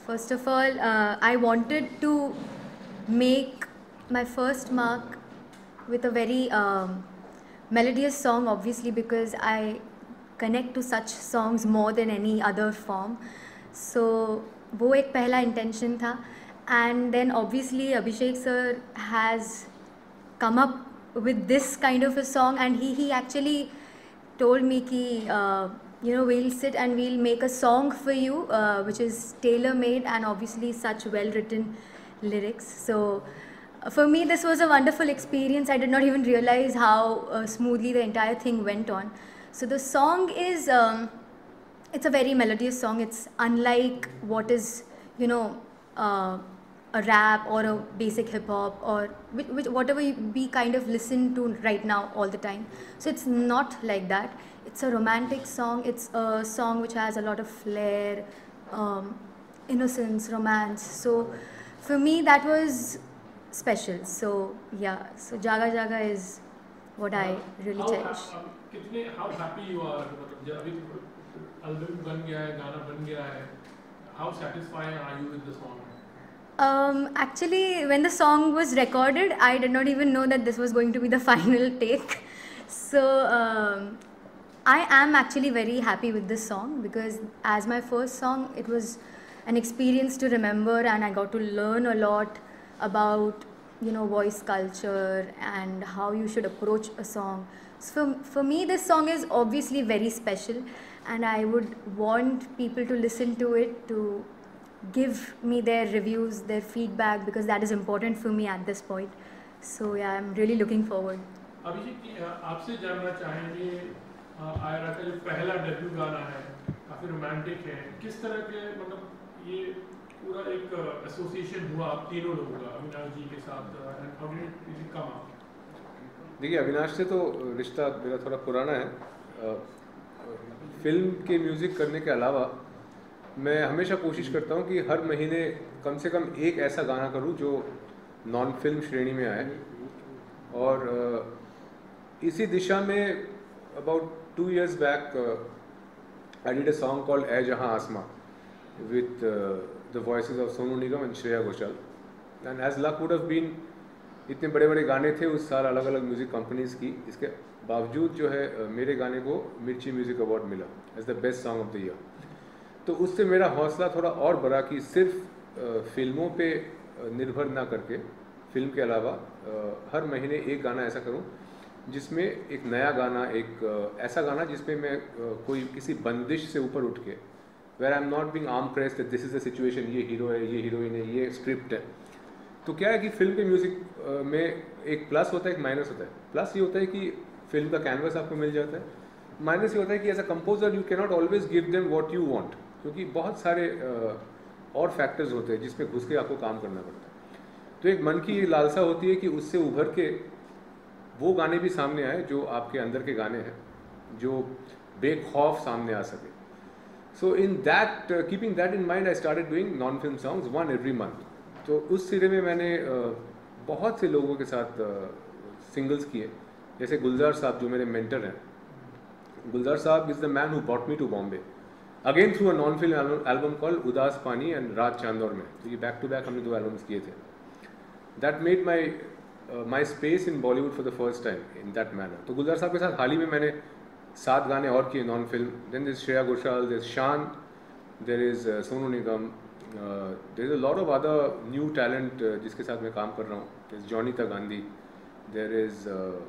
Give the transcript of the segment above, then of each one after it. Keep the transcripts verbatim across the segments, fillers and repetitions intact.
First of all, uh, I wanted to make my first mark with a very um, melodious song, obviously, because I connect to such songs more than any other form. So वो एक पहला intention था, and then obviously Abhishek sir has come up with this kind of a song, and he he actually told me ki uh, you know, we'll sit and we'll make a song for you uh, which is tailor made and obviously such well written lyrics. So uh, for me this was a wonderful experience. I did not even realize how uh, smoothly the entire thing went on. So the song is um, it's a very melodious song. It's unlike what is, you know, uh, a rap or a basic hip hop or which, which, whatever we kind of listen to right now all the time. So it's not like that. It's a romantic song. It's a song which has a lot of flair, um, innocence, romance. So for me that was special. So yeah, so Jaga Jaga is what I really how, cherish. How, कितने how happy you are, मतलब अभी album बन गया है, गाना बन गया है, how satisfied are you with the song? Um, actually, when the song was recorded, I did not even know that this was going to be the final take. So um, I am actually very happy with this song because as my first song, it was an experience to remember, and I got to learn a lot about, you know, voice culture and how you should approach a song. So for, for me, this song is obviously very special, and I would want people to listen to it, to give me their reviews, their feedback, because that is important for me at this point. So yeah, I'm really looking forward. अभिषेक, आपसे जानना चाहेंगे, आयरा का जो पहला debut गाना है, काफी romantic है, किस तरह के मतलब ये पूरा एक एसोसिएशन हुआ आप तीनों लोगों का अविनाश जी के साथ, and how did it come up? देखिए, अविनाश से तो रिश्ता मेरा थोड़ा पुराना है। फिल्म के म्यूज़िक करने के अलावा मैं हमेशा कोशिश करता हूँ कि हर महीने कम से कम एक ऐसा गाना करूँ जो नॉन फिल्म श्रेणी में आए, और इसी दिशा में about two years back I did a song called a जहाँ आसमां with the voices of Sonu Nigam and Shreya Ghoshal, and as luck would have been इतने बड़े बड़े गाने थे उस साल अलग अलग म्यूज़िक कंपनीज़ की, इसके बावजूद जो है मेरे गाने को मिर्ची म्यूज़िक अवार्ड मिला as the best song of the year. तो उससे मेरा हौसला थोड़ा और बढ़ा कि सिर्फ फिल्मों पे निर्भर ना करके फिल्म के अलावा हर महीने एक गाना ऐसा करूं जिसमें एक नया गाना, एक ऐसा गाना जिसमें मैं कोई किसी बंदिश से ऊपर उठ के, where I am not being arm pressed this is the situation, ये हीरो है, ये हीरोइन है, ये स्क्रिप्ट है। तो क्या है कि फिल्म के म्यूज़िक में एक प्लस होता है, एक माइनस होता है। प्लस ये होता है कि फिल्म का कैनवस आपको मिल जाता है, माइनस ये होता है कि as a composer you can not always give them what you want, क्योंकि बहुत सारे और फैक्टर्स होते हैं जिसमें घुस के आपको काम करना पड़ता है। तो एक मन की ये लालसा होती है कि उससे उभर के वो गाने भी सामने आए जो आपके अंदर के गाने हैं, जो बेखौफ सामने आ सके। So in that keeping that in mind I started doing non film songs one every month. तो उस सिरे में मैंने बहुत से लोगों के साथ सिंगल्स किए, जैसे गुलजार साहब जो मेरे मेंटर हैं। Gulzar sahab is the man who brought me to Bombay again through a non film album called उदास पानी एंड रात चांदौर में। तो ये बैक टू बैक हमने दो एल्बम्स किए थे। That made my my space in Bollywood for the first time in that manner. तो गुलजार साहब के साथ हाल ही में मैंने सात गाने और किए non film. Then this Shreya Ghoshal, there Shaan, there is Sonu Nigam, there is a lot of other new talent जिसके साथ मैं काम कर रहा हूँ। There is Jonita Gandhi, there is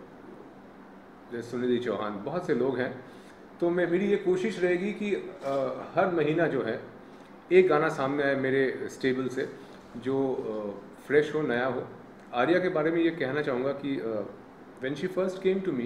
there Sunidhi Chauhan, बहुत से लोग हैं। तो मैं मेरी ये कोशिश रहेगी कि आ, हर महीना जो है एक गाना सामने आए मेरे स्टेबल से जो फ्रेश हो, नया हो। आर्या के बारे में ये कहना चाहूँगा कि when she first came to me,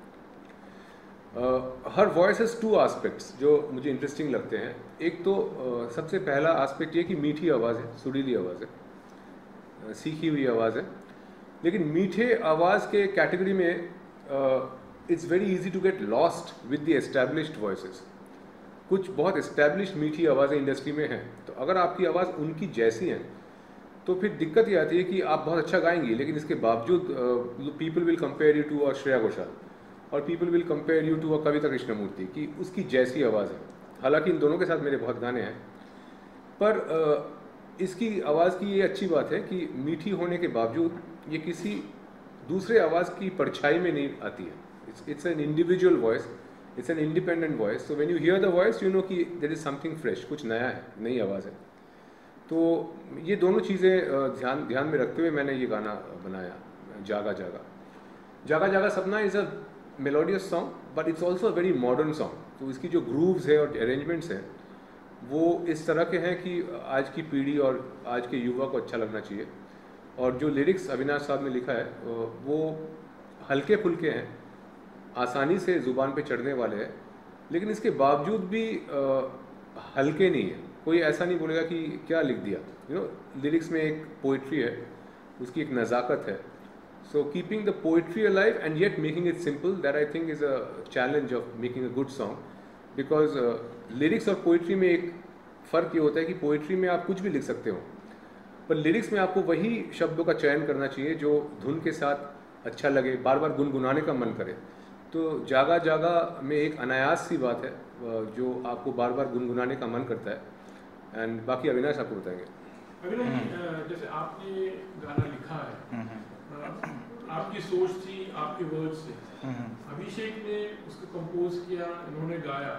her voice has two aspects जो मुझे इंटरेस्टिंग लगते हैं। एक तो uh, सबसे पहला आस्पेक्ट ये कि मीठी आवाज़ है, सुरीली आवाज़ है, uh, सीखी हुई आवाज़ है। लेकिन मीठे आवाज़ के कैटेगरी में it's very easy to get lost with the established voices. कुछ बहुत एस्टैब्लिश्ड मीठी आवाज़ें इंडस्ट्री में हैं, तो अगर आपकी आवाज़ उनकी जैसी है तो फिर दिक्कत ये आती है कि आप बहुत अच्छा गाएंगी, लेकिन इसके बावजूद people will compare you to a Shreya Ghoshal और people will compare you to a Kavita Krishnamurthy कि उसकी जैसी आवाज़ है। हालांकि इन दोनों के साथ मेरे बहुत गाने हैं, पर इसकी आवाज़ की ये अच्छी बात है कि मीठी होने के बावजूद ये किसी दूसरे आवाज़ की परछाई में नहीं आती है. It's it's an individual voice, it's an independent voice. So when you hear the voice you know कि देयर इज़ समथिंग फ्रेश, कुछ नया है, नई आवाज़ है. तो ये दोनों चीज़ें ध्यान ध्यान में रखते हुए मैंने ये गाना बनाया, जागा जागा. जागा जागा सपना is a melodious song but it's also a very modern song. तो इसकी जो ग्रूव्स है और अरेंजमेंट्स हैं वो इस तरह के हैं कि आज की पीढ़ी और आज के युवा को अच्छा लगना चाहिए. और जो लिरिक्स अविनाश साहब ने लिखा है वो हल्के फुल्के हैं, आसानी से ज़ुबान पे चढ़ने वाले हैं, लेकिन इसके बावजूद भी आ, हल्के नहीं है. कोई ऐसा नहीं बोलेगा कि क्या लिख दिया. यू नो, लिरिक्स में एक पोइट्री है, उसकी एक नज़ाकत है. So keeping the poetry alive and yet making it simple, that I think is a challenge of making a good song. Because lyrics और पोइट्री में एक फ़र्क ये होता है कि पोइट्री में आप कुछ भी लिख सकते हो, पर लिरिक्स में आपको वही शब्दों का चयन करना चाहिए जो धुन के साथ अच्छा लगे, बार बार गुनगुनाने का मन करे. तो जागा जागा में एक अनायास सी बात है जो आपको बार बार गुनगुनाने का मन करता है. एंड बाकी अविनाश आपको बताएंगे. अविनाश जी, जैसे आपने गाना लिखा है, आपकी सोच थी आपके वर्ड्स से, अभिषेक ने उसको कंपोज किया, इन्होंने गाया,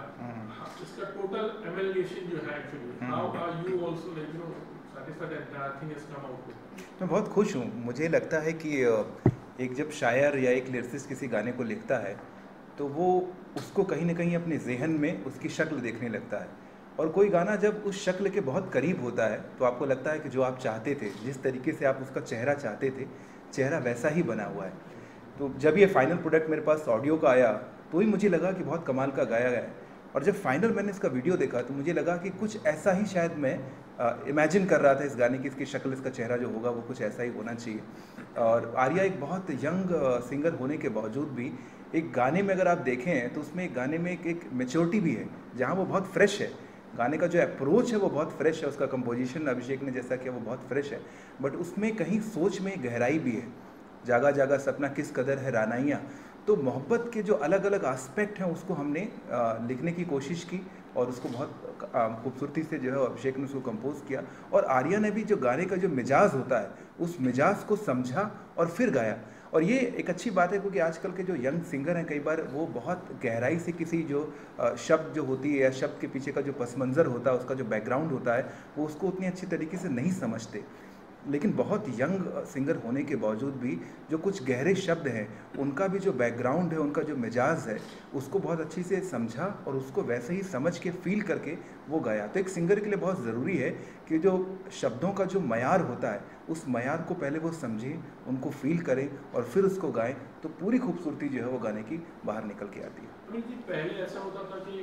इसका टोटल एमएलगेशन जो है actually, how are you also like you know satisfied that that thing has come out? मैं बहुत खुश हूँ. मुझे लगता है कि एक जब शायर या एक लिरिसिस्ट किसी गाने को लिखता है तो वो उसको कहीं ना कहीं अपने जहन में उसकी शक्ल देखने लगता है. और कोई गाना जब उस शक्ल के बहुत करीब होता है तो आपको लगता है कि जो आप चाहते थे, जिस तरीके से आप उसका चेहरा चाहते थे, चेहरा वैसा ही बना हुआ है. तो जब ये फाइनल प्रोडक्ट मेरे पास ऑडियो का आया तो ही मुझे लगा कि बहुत कमाल का गाया गया है. और जब फाइनल मैंने इसका वीडियो देखा तो मुझे लगा कि कुछ ऐसा ही शायद मैं इमेजिन कर रहा था इस गाने की, इसकी शक्ल, इसका चेहरा जो होगा वो कुछ ऐसा ही होना चाहिए. और आर्या एक बहुत यंग सिंगर होने के बावजूद भी एक गाने में अगर आप देखें तो उसमें एक गाने में एक एक मेच्योरिटी भी है, जहाँ वो बहुत फ्रेश है. गाने का जो अप्रोच है वो बहुत फ्रेश है, उसका कंपोजिशन अभिषेक ने जैसा किया वो बहुत फ्रेश है, बट उसमें कहीं सोच में गहराई भी है. जागा जागा सपना किस कदर है रानाइयाँ, तो मोहब्बत के जो अलग अलग एस्पेक्ट हैं उसको हमने आ, लिखने की कोशिश की और उसको बहुत खूबसूरती से जो है अभिषेक ने उसको कंपोज किया. और आर्या ने भी जो गाने का जो मिजाज होता है उस मिजाज को समझा और फिर गाया. और ये एक अच्छी बात है क्योंकि आजकल के जो यंग सिंगर हैं कई बार वो बहुत गहराई से किसी जो शब्द जो होती है या शब्द के पीछे का जो पस मंज़र होता है, उसका जो बैकग्राउंड होता है, वो उसको उतनी अच्छी तरीके से नहीं समझते. लेकिन बहुत यंग सिंगर होने के बावजूद भी जो कुछ गहरे शब्द हैं, उनका भी जो बैकग्राउंड है, उनका जो मिजाज है, उसको बहुत अच्छी से समझा और उसको वैसे ही समझ के फील करके वो गाया. तो एक सिंगर के लिए बहुत ज़रूरी है कि जो शब्दों का जो मयार होता है उस मयार को पहले वो समझें, उनको फील करें और फिर उसको गाएं, तो पूरी खूबसूरती जो है वो गाने की बाहर निकल के आती है. पहले ऐसा होता था कि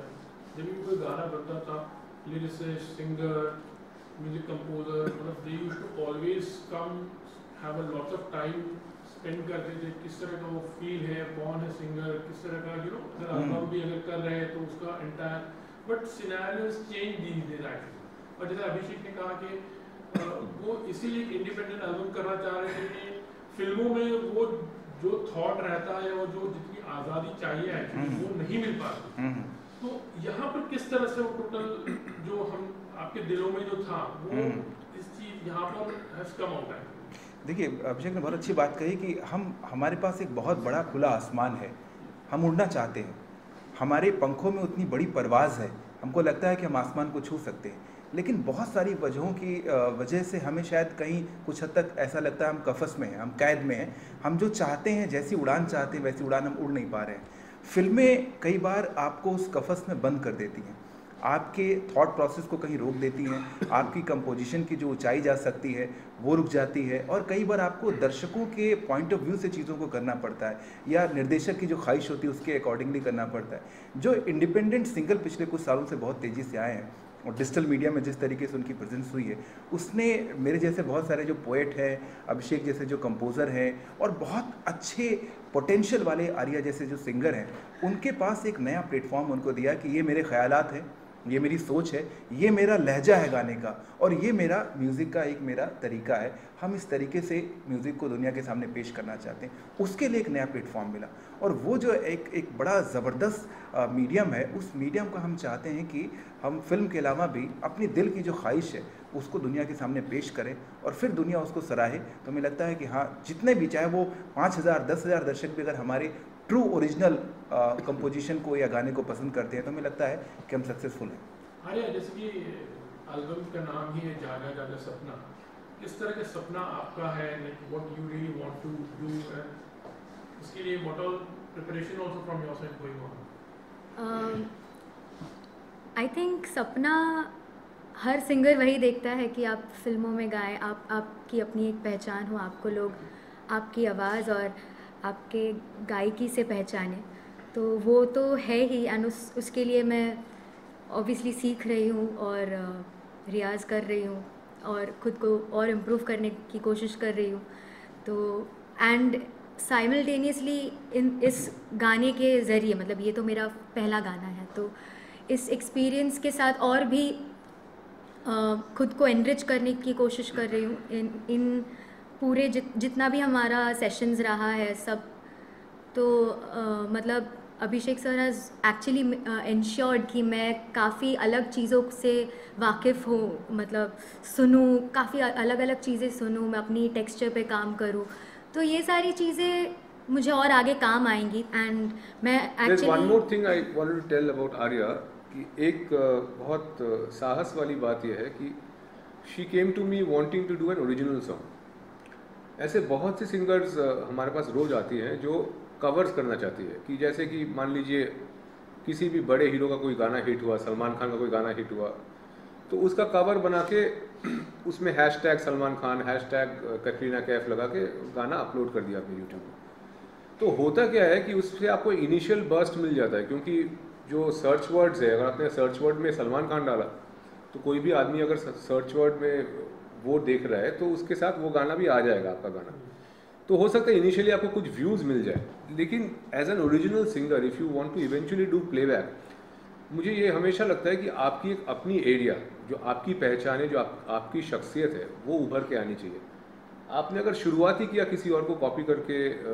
जब भी कोई गाना बनता था, लिरिसिस्ट, सिंगर, म्यूजिक कंपोजर, मतलब they used to always come have a lot of time spend करते थे, किस तरह का वो फील है, कौन है सिंगर, किस तरह का यू नो अगर एल्बम भी अगर कर रहे हैं तो उसका entire, but scenarios change these days actually. और जैसे अभिषेक ने कहा कि वो इसीलिए इंडिपेंडेंट एल्बम करना चाह रहे थे कि फिल्मों में वो जो थॉट रहता है और जो जितनी आज़ादी चाहिए एक्चुअली वो नहीं मिल पाती. तो यहाँ पर किस तरह से वो टोटल जो हम आपके दिलों में जो था वो इस चीज़ यहाँ पर हैज कम आउट है. देखिए, अभिषेक ने बहुत अच्छी बात कही कि हम हमारे पास एक बहुत बड़ा खुला आसमान है, हम उड़ना चाहते हैं, हमारे पंखों में उतनी बड़ी परवाज़ है, हमको लगता है कि हम आसमान को छू सकते हैं, लेकिन बहुत सारी वजहों की वजह से हमें शायद कहीं कुछ हद तक ऐसा लगता है हम कफस में हैं, हम कैद में हैं. हम जो चाहते हैं, जैसी उड़ान चाहते हैं वैसी उड़ान हम उड़ नहीं पा रहे हैं. फिल्में कई बार आपको उस कफस में बंद कर देती हैं, आपके थॉट प्रोसेस को कहीं रोक देती हैं, आपकी कंपोजिशन की जो ऊंचाई जा सकती है वो रुक जाती है, और कई बार आपको दर्शकों के पॉइंट ऑफ व्यू से चीज़ों को करना पड़ता है या निर्देशक की जो ख्वाहिश होती है उसके अकॉर्डिंगली करना पड़ता है. जो इंडिपेंडेंट सिंगल पिछले कुछ सालों से बहुत तेज़ी से आए हैं और डिजिटल मीडिया में जिस तरीके से उनकी प्रेजेंस हुई है, उसने मेरे जैसे बहुत सारे जो पोएट हैं, अभिषेक जैसे जो कंपोज़र हैं और बहुत अच्छे पोटेंशियल वाले आर्या जैसे जो सिंगर हैं, उनके पास एक नया प्लेटफॉर्म उनको दिया कि ये मेरे ख्यालात हैं, ये मेरी सोच है, ये मेरा लहजा है गाने का और ये मेरा म्यूज़िक का एक मेरा तरीका है. हम इस तरीके से म्यूज़िक को दुनिया के सामने पेश करना चाहते हैं, उसके लिए एक नया प्लेटफॉर्म मिला। और वो जो एक एक बड़ा ज़बरदस्त मीडियम है, उस मीडियम का हम चाहते हैं कि हम फिल्म के अलावा भी अपनी दिल की जो ख्वाहिश है उसको दुनिया के सामने पेश करें और फिर दुनिया उसको सराहे। तो हमें लगता है कि हाँ, जितने भी, चाहे वो पाँच हज़ार दस हज़ार दर्शक भी अगर हमारे ट्रू ओरिजिनल कंपोजिशन को या गाने को पसंद करते हैं तो हमें लगता है कि हम सक्सेसफुल हैं। आर्या, जैसे कि एल्बम का नाम ही है जागा जागा सपना, किस तरह का सपना आपका है, like what you really want to do, and उसके लिए what all preparation also from your side going on? I think सपना हर सिंगर वही देखता है कि आप फिल्मों में गाएं, आप आपकी अपनी एक पहचान हो, आपको लोग आपकी आवाज़ और आपके गायकी से पहचाने, तो वो तो है ही। एंड उस उसके लिए मैं ऑब्वियसली सीख रही हूँ और uh, रियाज़ कर रही हूँ और ख़ुद को और इम्प्रूव करने की कोशिश कर रही हूँ। तो एंड साइमल्टेनियसली इन इस गाने के ज़रिए, मतलब ये तो मेरा पहला गाना है, तो इस एक्सपीरियंस के साथ और भी ख़ुद को एनरिच करने की कोशिश कर रही हूँ इन इन पूरे जित जितना भी हमारा सेशंस रहा है सब। तो uh, मतलब Abhishek sir has actually ensured कि मैं काफ़ी अलग चीज़ों से वाकिफ़ हूँ, मतलब सुनूँ, काफ़ी अलग अलग चीज़ें सुनूँ, मैं अपनी टेक्सचर पे काम करूँ, तो ये सारी चीज़ें मुझे और आगे काम आएंगी। एंड मैं actually one more thing I wanted to tell about Arya कि एक बहुत साहस वाली बात यह है कि she came to me wanting to do an original song. ऐसे बहुत से सिंगर्स हमारे पास रोज आती हैं जो कवर्स करना चाहती है, कि जैसे कि मान लीजिए किसी भी बड़े हीरो का कोई गाना हिट हुआ, सलमान खान का कोई गाना हिट हुआ, तो उसका कवर बना के उसमें hashtag Salman Khan, hashtag Katrina Kaif लगा के गाना अपलोड कर दिया अपने यूट्यूब पर। तो होता क्या है कि उससे आपको इनिशियल बर्स्ट मिल जाता है, क्योंकि जो सर्च वर्ड्स है, अगर आपने सर्च वर्ड में सलमान खान डाला तो कोई भी आदमी अगर सर्च वर्ड में वो देख रहा है तो उसके साथ वो गाना भी आ जाएगा, आपका गाना। तो हो सकता है इनिशियली आपको कुछ व्यूज़ मिल जाए, लेकिन as an original singer if you want to eventually do playback, मुझे ये हमेशा लगता है कि आपकी एक अपनी एरिया, जो आपकी पहचान है, जो आप, आपकी शख्सियत है, वो उभर के आनी चाहिए। आपने अगर शुरुआत ही किया किसी और को कॉपी करके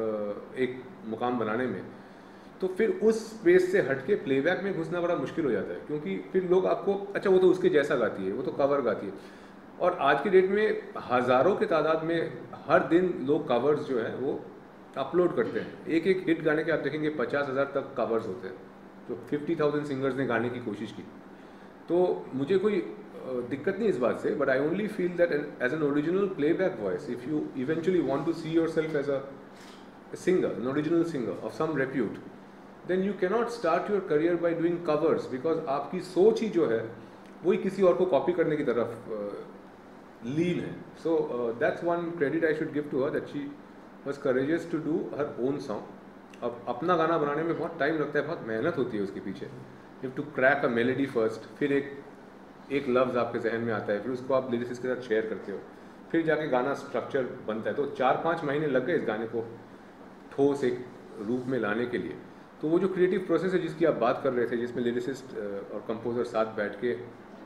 एक मुकाम बनाने में, तो फिर उस स्पेस से हट के प्लेबैक में घुसना बड़ा मुश्किल हो जाता है, क्योंकि फिर लोग आपको, अच्छा वो तो उसके जैसा गाती है, वो तो कवर गाती है। और आज की डेट में हज़ारों के तादाद में हर दिन लोग कवर्स जो हैं वो अपलोड करते हैं। एक एक हिट गाने के आप देखेंगे पचास हज़ार तक कवर्स होते हैं, तो फिफ्टी थाउजेंड सिंगर्स ने गाने की कोशिश की। तो मुझे कोई दिक्कत नहीं इस बात से, but I only feel that as an original playback voice, if you eventually want to see yourself as a singer, an original singer of some repute, then you cannot start your career by doing covers, because आपकी सोच ही जो है वही किसी और को copy करने की तरफ लीन है। So that's one credit I should give to her, that she was courageous to do her own song. अब अपना गाना बनाने में बहुत टाइम लगता है, बहुत मेहनत होती है उसके पीछे। You have to crack a melody first, फिर एक एक लफ्ज़ आपके जहन में आता है, फिर उसको आप लिरिक्स के साथ शेयर करते हो, फिर जाके गाना स्ट्रक्चर बनता है। तो चार पाँच महीने लग गए इस गाने को ठोस एक रूप में लाने के लिए। तो वो जो क्रिएटिव प्रोसेस है जिसकी आप बात कर रहे थे, जिसमें लिरिसिस्ट और कंपोजर साथ बैठ के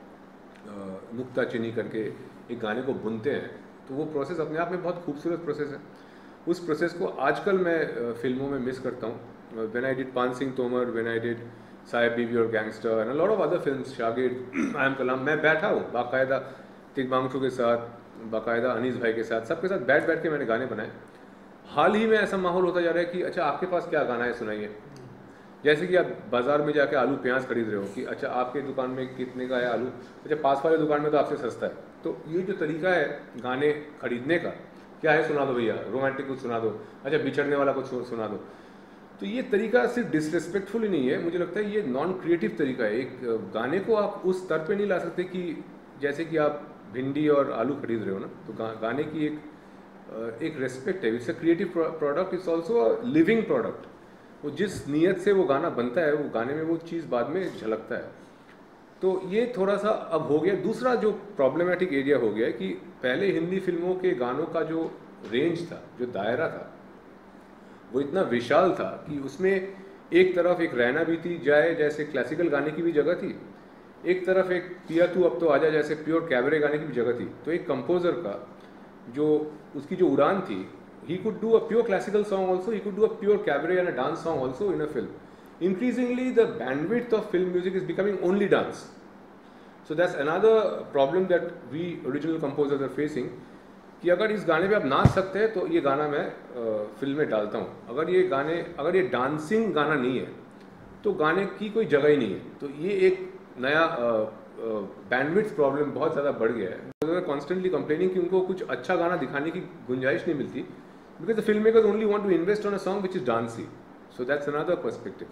नुक्ताचीनी करके एक गाने को बुनते हैं, तो वो प्रोसेस अपने आप में बहुत खूबसूरत प्रोसेस है। उस प्रोसेस को आजकल मैं फिल्मों में मिस करता हूँ। When I did Paan Singh Tomar, when I did Saheb Biwi Aur Gangster and a lot of other films, Shagird, I M कलाम, मैं बैठा हूँ बाकायदा तिग्मांशु के साथ, बाकायदा अनीस भाई के साथ, सबके साथ बैठ बैठ के मैंने गाने बनाए। हाल ही में ऐसा माहौल होता जा रहा है कि अच्छा आपके पास क्या गाना है सुनाइए। जैसे कि आप बाज़ार में जाके आलू प्याज खरीद रहे हो कि अच्छा आपके दुकान में कितने का है आलू, अच्छा पास वाले दुकान में तो आपसे सस्ता है। तो ये जो तरीका है गाने खरीदने का, क्या है सुना दो भैया, रोमांटिक कुछ सुना दो, अच्छा बिछड़ने वाला कुछ सुना दो, तो ये तरीका सिर्फ डिसरिस्पेक्टफुल ही नहीं है, मुझे लगता है ये नॉन क्रिएटिव तरीका है। एक गाने को आप उस स्तर पे नहीं ला सकते कि जैसे कि आप भिंडी और आलू खरीद रहे हो ना, तो गा, गाने की एक एक रेस्पेक्ट है। It's a creative product, it's also a living product. वो जिस नीयत से वो गाना बनता है, वो गाने में वो चीज़ बाद में झलकता है। तो ये थोड़ा सा अब हो गया। दूसरा जो प्रॉब्लमेटिक एरिया हो गया है कि पहले हिंदी फिल्मों के गानों का जो रेंज था, जो दायरा था, वो इतना विशाल था कि उसमें एक तरफ एक रहना भी थी जाए जैसे क्लासिकल गाने की भी जगह थी, एक तरफ एक पिया तू अब तो आजा जैसे प्योर कैबरे गाने की भी जगह थी। तो एक कंपोज़र का जो उसकी जो उड़ान थी, he could do a pure classical song also, he could do a pure cabaret and a dance song also in a film. Increasingly the bandwidth of film music is becoming only dance. So that's another problem that we original composers are facing, कि अगर इस गाने पे आप नाच सकते हैं तो ये गाना मैं फिल्म में डालता हूँ, अगर ये गाने अगर ये डांसिंग गाना नहीं है तो गाने की कोई जगह ही नहीं है. तो ये एक नया बैंडविड्थ प्रॉब्लम बहुत ज़्यादा बढ़ गया है. कॉन्स्टेंटली कंप्लेनिंग कि उनको कुछ अच्छा गाना दिखाने की गुंजाइश नहीं मिलती, because the film makers only want to invest on a song which is dancy. So that's another perspective.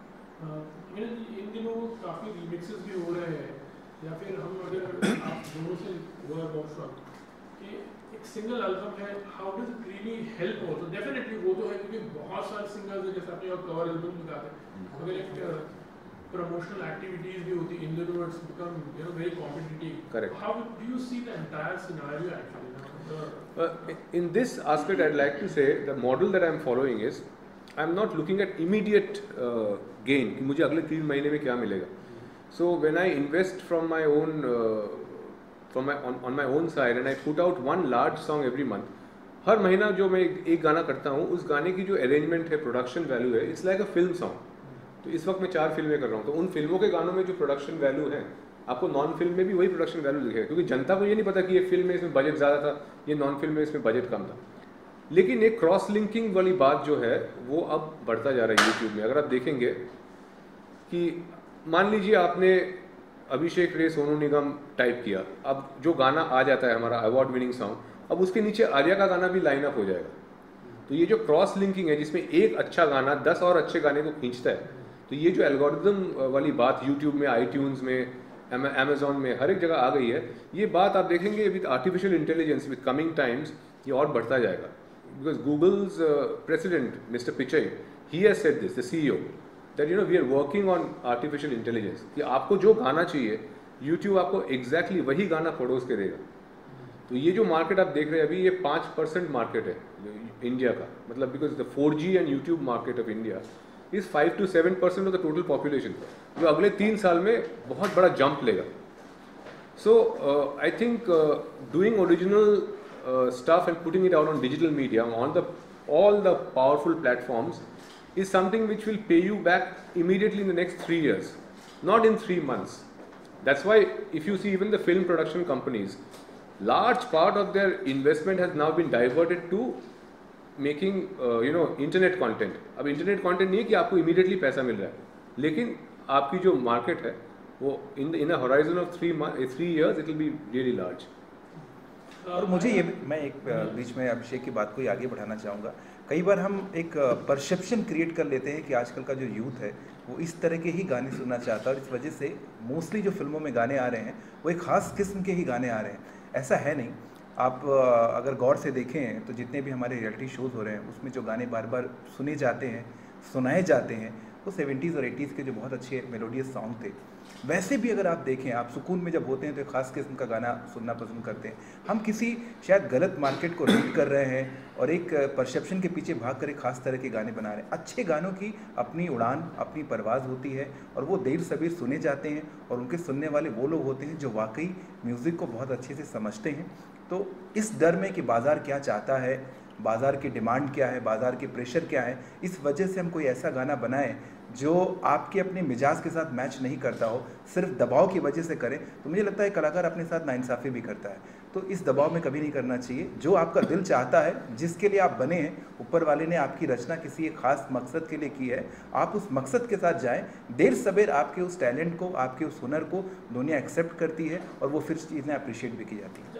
इन दिनों काफ़ी रिमिक्सेस भी हो रहे हैं, या फिर हम अगर आप दोनों से हुआ वर्कशॉप कि एक सिंगल एल्बम है, how does it really help also? Definitely वो तो है क्योंकि बहुत सारे सिंगर्स हैं, जैसे आपने और कवर एल्बम निकाले, अगर एक promotional activities भी होती in the words become you know very competitive. Correct. How do you see the entire scenario actually now? Uh, in this aspect, I'd like to say the model that I'm following is I'm not looking at immediate uh, gain कि मुझे अगले तीन महीने में क्या मिलेगा. So when I invest from my own uh, from my on, on my own side and I put out one large song every month, हर महीना जो मैं एक गाना करता हूँ उस गाने की जो अरेंजमेंट है, प्रोडक्शन वैल्यू है, it's like a film song. तो इस वक्त मैं चार फिल्में कर रहा हूँ, तो उन फिल्मों के गानों में जो प्रोडक्शन वैल्यू है आपको नॉन फिल्म में भी वही प्रोडक्शन वैल्यू दिखेगा, क्योंकि जनता को ये नहीं पता कि ये फिल्म में इसमें बजट ज़्यादा था, ये नॉन फिल्म में इसमें बजट कम था. लेकिन एक क्रॉस लिंकिंग वाली बात जो है वो अब बढ़ता जा रहा है यूट्यूब में. अगर आप देखेंगे कि मान लीजिए आपने अभिषेक रे सोनू निगम टाइप किया, अब जो गाना आ जाता है हमारा अवार्ड विनिंग सॉन्ग, अब उसके नीचे आर्या का गाना भी लाइन अप हो जाएगा. तो ये जो क्रॉस लिंकिंग है जिसमें एक अच्छा गाना दस और अच्छे गाने को खींचता है, तो ये जो एल्गोरिदम वाली बात यूट्यूब में, आईट्यून्स में, अमेजोन में, हर एक जगह आ गई है, ये बात आप देखेंगे with artificial intelligence with coming times ये और बढ़ता जाएगा. Because Google's president mister Pichai he has said this, the CEO, that you know we are working on artificial intelligence, कि आपको जो गाना चाहिए यूट्यूब आपको एग्जैक्टली exactly वही गाना पड़ोस के देगा. तो ये जो मार्केट आप देख रहे हैं अभी, ये पाँच परसेंट मार्केट है इंडिया का, मतलब because the four G and YouTube market of India is five to seven percent of the total population, जो अगले तीन साल में बहुत बड़ा जंप लेगा. So I think doing original stuff and putting it out on digital media on the all the powerful platforms is something which will pay you back immediately in the next three years, not in three months. That's why if you see even the film production companies, large part of their investment has now been diverted to making uh, you know internet content. अब internet content नहीं है कि आपको immediately पैसा मिल रहा है, लेकिन आपकी जो market है वो in in a horizon of three months, three years it will be really large. और मुझे ये मैं एक बीच में अभिषेक की बात को ही आगे बढ़ाना चाहूँगा. कई बार हम एक परसेप्शन क्रिएट कर लेते हैं कि आजकल का जो यूथ है वो इस तरह के ही गाने सुनना चाहता है, और इस वजह से मोस्टली जो फिल्मों में गाने आ रहे हैं वो एक ख़ास किस्म के ही गाने आ रहे हैं. ऐसा है नहीं. आप अगर गौर से देखें तो जितने भी हमारे रियलिटी शोज़ हो रहे हैं उसमें जो गाने बार बार सुने जाते हैं, सुनाए जाते हैं, वो सेवेंटीज़ और एटीज़ के जो बहुत अच्छे मेलोडियस सॉन्ग थे. वैसे भी अगर आप देखें, आप सुकून में जब होते हैं तो एक ख़ास किस्म का गाना सुनना पसंद करते हैं. हम किसी शायद गलत मार्केट को रीड कर रहे हैं और एक परसेप्शन के पीछे भाग कर एक ख़ास तरह के गाने बना रहे हैं. अच्छे गानों की अपनी उड़ान, अपनी परवाज़ होती है और वो देर सबीर सुने जाते हैं, और उनके सुनने वाले वो लोग होते हैं जो वाकई म्यूज़िक को बहुत अच्छे से समझते हैं. तो इस डर में कि बाज़ार क्या चाहता है, बाज़ार की डिमांड क्या है, बाज़ार के प्रेशर क्या है, इस वजह से हम कोई ऐसा गाना बनाएं जो आपके अपने मिजाज के साथ मैच नहीं करता हो, सिर्फ दबाव की वजह से करें, तो मुझे लगता है कलाकार अपने साथ नाइंसाफ़ी भी करता है. तो इस दबाव में कभी नहीं करना चाहिए. जो आपका दिल चाहता है, जिसके लिए आप बने हैं, ऊपर वाले ने आपकी रचना किसी एक ख़ास मकसद के लिए की है, आप उस मकसद के साथ जाएं. देर सवेर आपके उस टैलेंट को, आपके उस हुनर को दुनिया एक्सेप्ट करती है और वो फिर चीज़ें अप्रिशिएट भी की जाती हैं.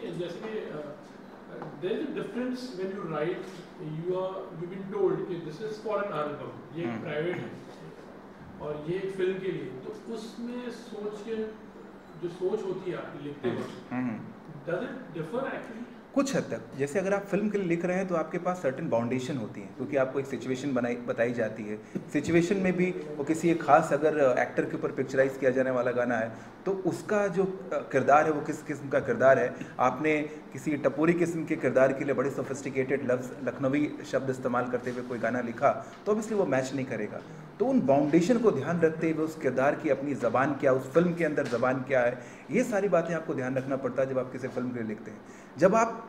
There is a difference when you write, you are you've been told कि this is for an album, ये प्राइवेट है और ये एक फिल्म के लिए, तो उसमें सोच के जो सोच होती है आपकी लिखते वक्त, does it differ actually? कुछ हद तक. जैसे अगर आप फिल्म के लिए लिख रहे हैं तो आपके पास सर्टेन बाउंडेशन होती है, क्योंकि आपको एक सिचुएशन बनाई बताई जाती है. सिचुएशन में भी वो किसी एक खास अगर एक्टर के ऊपर पिक्चराइज किया जाने वाला गाना है तो उसका जो किरदार है वो किस किस्म का किरदार है. आपने किसी टपोरी किस्म के किरदार के लिए बड़े सोफिस्टिकेटेड लफ्ज़, लखनवी शब्द इस्तेमाल करते हुए कोई गाना लिखा तो ऑब्वियसली वो मैच नहीं करेगा. तो उन बाउंडेशन को ध्यान रखते हुए उस किरदार की अपनी ज़बान क्या, उस फिल्म के अंदर ज़बान क्या है, ये सारी बातें आपको ध्यान रखना पड़ता है जब आप किसी फिल्म के लिए लिखते हैं. जब आप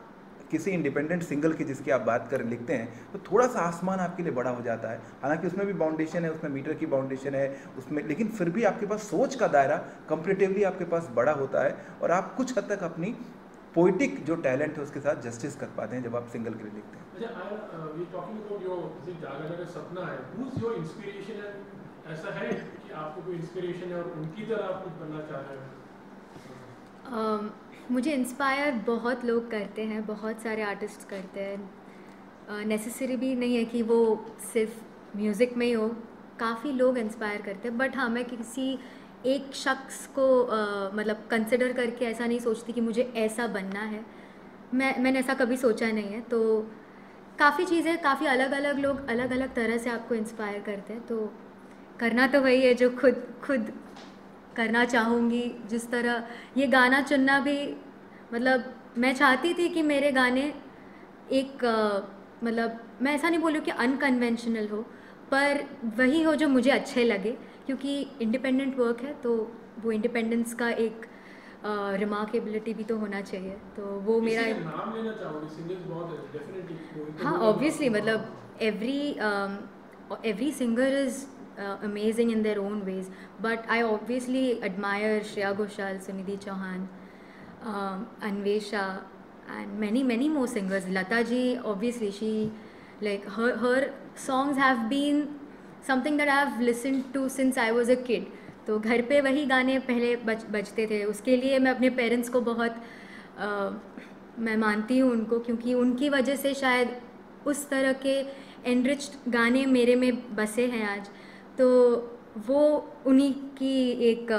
किसी इंडिपेंडेंट सिंगल की जिसकी आप बात करें लिखते हैं तो थोड़ा सा आसमान आपके लिए बड़ा हो जाता है। हालांकि उसमें भी बाउंडेशन है, उसमें मीटर की बाउंडेशन है उसमें, लेकिन फिर भी आपके पास सोच का दायरा कंपेरेटिवली आपके पास बड़ा होता है और आप कुछ हद तक अपनी पोइटिक जो टैलेंट है उसके साथ जस्टिस कर पाते हैं जब आप सिंगल के लिए लिखते हैं। अच्छा, वी टॉकिंग अबाउट योर जागा जागा सपना है, who is your inspiration? And ऐसा है कि आपको कोई इंस्पिरेशन है और उनकी तरह आप कुछ बनना चाह रहे हो? um, मुझे इंस्पायर बहुत लोग करते हैं, बहुत सारे आर्टिस्ट करते हैं। नेसेसरी uh, भी नहीं है कि वो सिर्फ म्यूज़िक में ही हो, काफ़ी लोग इंस्पायर करते हैं। बट हाँ, मैं किसी एक शख्स को uh, मतलब कंसिडर करके ऐसा नहीं सोचती कि मुझे ऐसा बनना है। मैं मैंने ऐसा कभी सोचा नहीं है। तो काफ़ी चीज़ें, काफ़ी अलग अलग लोग अलग अलग तरह से आपको इंस्पायर करते हैं। तो करना तो वही है जो खुद खुद करना चाहूँगी। जिस तरह ये गाना चुनना भी, मतलब मैं चाहती थी कि मेरे गाने एक uh, मतलब मैं ऐसा नहीं बोलूँ कि अनकन्वेंशनल हो, पर वही हो जो मुझे अच्छे लगे, क्योंकि इंडिपेंडेंट वर्क है तो वो इंडिपेंडेंस का एक रिमार्केबिलिटी uh, भी तो होना चाहिए। तो वो मेरा नाम लेना चाहोगे? सिंगर्स बहुत डेफिनेटली। हाँ, ऑब्वियसली, मतलब every every singer is amazing in their own ways, but I obviously admire Shreya Ghoshal, Sunidhi Chauhan, um, Anvesha and many many more singers. Lata ji, obviously, she like her her songs have been something that I have listened to since I was a kid. तो घर पे वही गाने पहले बज बजते थे। उसके लिए मैं अपने पेरेंट्स को बहुत uh, मैं मानती हूँ उनको, क्योंकि उनकी वजह से शायद उस तरह के एनरिच्ड गाने मेरे में बसे हैं आज। तो वो उन्हीं की एक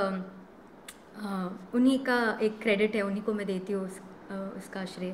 उन्हीं का एक क्रेडिट है, उन्हीं को मैं देती हूँ उस, उसका श्रेय।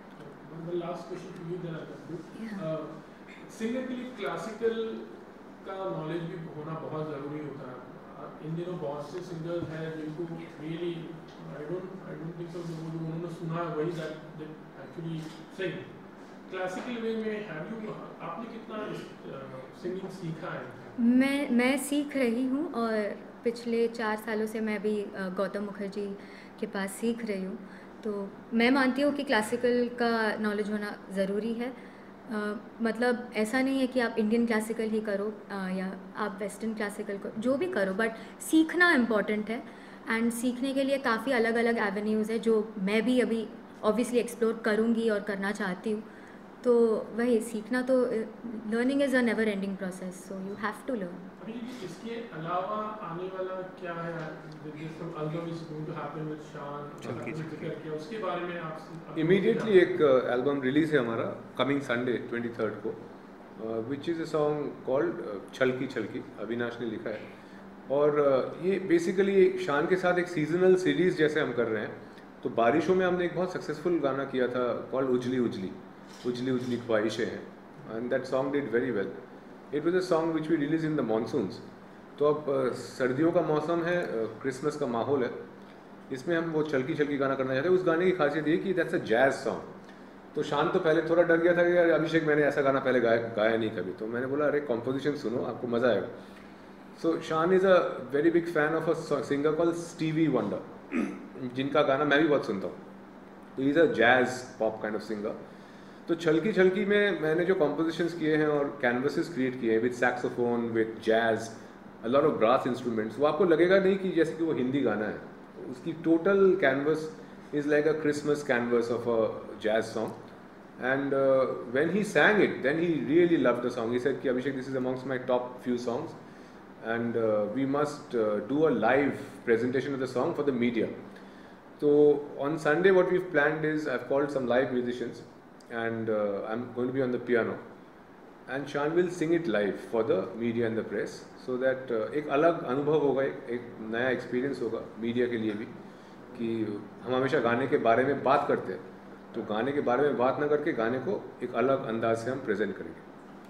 Last question to you then I can do. Singer के लिए क्लासिकल का नॉलेज भी होना बहुत ज़रूरी होता है। इन दिनों बहुत से सिंगर्स हैं जिनको really I don't I don't think so जो उन्होंने सुना है वही that actually sing classical way में। हैव यू आपने कितना सिंगिंग सीखा है? मैं मैं सीख रही हूँ और पिछले चार सालों से मैं भी गौतम मुखर्जी के पास सीख रही हूँ। तो मैं मानती हूँ कि क्लासिकल का नॉलेज होना ज़रूरी है। uh, मतलब ऐसा नहीं है कि आप इंडियन क्लासिकल ही करो uh, या आप वेस्टर्न क्लासिकल को जो भी करो, बट सीखना इम्पॉर्टेंट है। एंड सीखने के लिए काफ़ी अलग अलग एवेन्यूज़ है जो मैं भी अभी ऑब्वियसली एक्सप्लोर करूँगी और करना चाहती हूँ। तो वही सीखना, तो learning is a never ending process, so you have to learn. अभी इसके अलावा आने वाला क्या है? Album is going to happen with Shaan, उसके बारे में आप इमीडिएटली एक एल्बम रिलीज है हमारा कमिंग संडे ट्वेंटी थर्ड को, which is a song called Chhalki Chhalki, Avinash ने लिखा है। और uh, ये बेसिकली शान के साथ एक सीजनल सीरीज जैसे हम कर रहे हैं। तो बारिशों में हमने एक बहुत सक्सेसफुल गाना किया था कॉल्ड उजली उजली उजली उजली ख्वाहिशें हैं, and that song did very well. It was a song which we release in the monsoons. तो अब uh, सर्दियों का मौसम है, क्रिसमस uh, का माहौल है, इसमें हम वो छलकी छलकी गाना करना चाहते हैं। उस गाने की खासियत ये कि दैट्स अ जैज़ सॉन्ग। तो शान तो पहले थोड़ा डर गया था कि यार अभिषेक मैंने ऐसा गाना पहले गाया गाया नहीं कभी। तो मैंने बोला अरे कॉम्पोजिशन सुनो, आपको मज़ा आएगा। So Shaan is a very big fan of a singer called Stevie Wonder, जिनका गाना मैं भी बहुत सुनता हूँ। तो is a jazz pop kind of singer. तो छलकी छलकी में मैंने जो कॉम्पोजिशंस किए हैं और कैनवसेस क्रिएट किए हैं with saxophone, with jazz, a lot of brass instruments, वो आपको लगेगा नहीं कि जैसे कि वो हिंदी गाना है। उसकी total canvas is like a Christmas canvas of a jazz song. And when he sang it then he really loved the song. He said कि Abhishek this is amongst my top few songs and uh, we must uh, do a live presentation of the song for the media. So on Sunday what we've planned is I've called some live musicians and uh, I'm going to be on the piano and Shan will sing it live for the media and the press, so that uh, एक अलग अनुभव होगा, एक, एक नया experience होगा media के लिए भी कि हम हमेशा गाने के बारे में बात करते हैं, तो गाने के बारे में बात ना करके गाने को एक अलग अंदाज से हम प्रेजेंट करेंगे।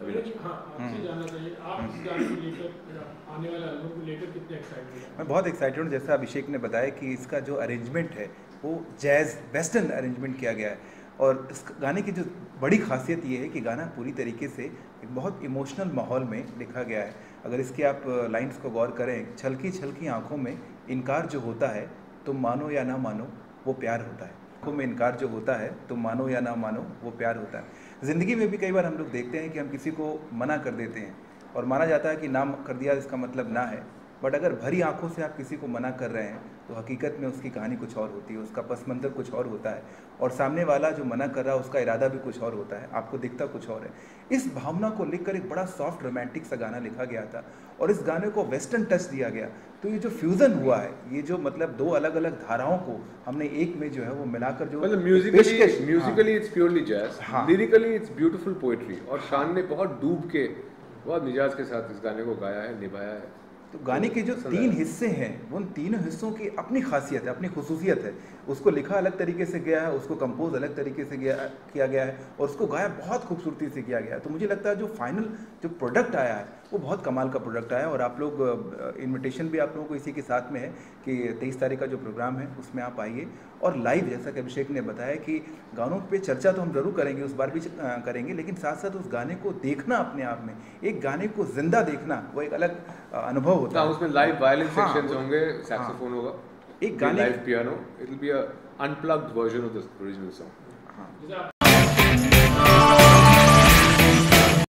मैं बहुत एक्साइटेड हूँ। जैसा अभिषेक ने बताया कि इसका जो अरेंजमेंट है वो जैज़ वेस्टर्न अरेंजमेंट किया गया है, और इस गाने की जो बड़ी खासियत ये है कि गाना पूरी तरीके से एक बहुत इमोशनल माहौल में लिखा गया है। अगर इसकी आप लाइंस को गौर करें, छलकी छलकी आँखों में इनकार जो होता है, तुम मानो या ना मानो वो प्यार होता है। आंखों में इनकार जो होता है, तुम मानो या ना मानो, वो प्यार होता है। ज़िंदगी में भी कई बार हम लोग देखते हैं कि हम किसी को मना कर देते हैं और माना जाता है कि ना कर दिया इसका मतलब ना है, बट अगर भरी आंखों से आप किसी को मना कर रहे हैं तो हकीकत में उसकी कहानी कुछ और होती है, उसका पस मंज़र कुछ और होता है और सामने वाला जो मना कर रहा है उसका इरादा भी कुछ और होता है, आपको दिखता कुछ और है। इस भावना को लिखकर एक बड़ा सॉफ्ट रोमांटिक सा गाना लिखा गया था और इस गाने को वेस्टर्न टच दिया गया। तो ये जो फ्यूज़न हुआ है, ये जो मतलब दो अलग अलग धाराओं को हमने एक में जो है वो मिलाकर जो मतलब musically musically it's purely jazz, हाँ। लिरिकली इट्स ब्यूटीफुल पोएट्री और शान ने बहुत डूब के बहुत मिजाज के साथ इस गाने को गाया है, निभाया है। तो गाने के जो तीन हिस्से हैं उन तीनों हिस्सों की अपनी खासियत है, अपनी खुसूसियत है। उसको लिखा अलग तरीके से गया है, उसको कंपोज अलग तरीके से गया किया गया है और उसको गाया बहुत खूबसूरती से किया गया है। तो मुझे लगता है जो फाइनल जो प्रोडक्ट आया है वो बहुत कमाल का प्रोडक्ट आया है। और आप लोग इनविटेशन भी आप लोगों को इसी के साथ में है कि तेईस तारीख का जो प्रोग्राम है उसमें आप आइए और लाइव, जैसा कि अभिषेक ने बताया कि गानों पे चर्चा तो हम ज़रूर करेंगे, उस बार भी करेंगे, लेकिन साथ साथ उस गाने को देखना, अपने आप में एक गाने को जिंदा देखना वो एक अलग अनुभव होता है। उसमें लाइव वायलिन हाँ, सेक्शंस होंगे, सैक्सोफोन होगा, एक गाने live piano, it will be an unplugged version of the original song. जैसे आप